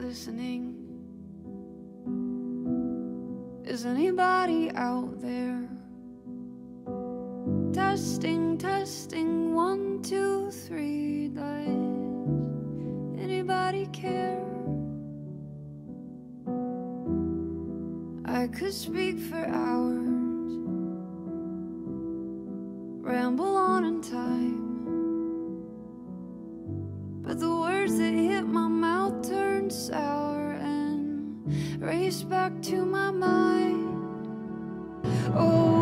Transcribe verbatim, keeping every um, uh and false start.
listening? Is anybody out there? Testing, testing, one, two, three. Does anybody care? I could speak for hours, ramble on in time, but the words that hit my mouth turned sour and race back to my mind. Oh,